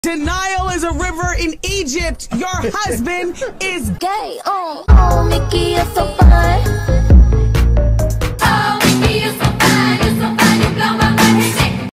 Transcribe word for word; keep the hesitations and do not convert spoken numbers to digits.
Denial is a river in Egypt. Your husband is gay. Oh, oh, Mickey, you're so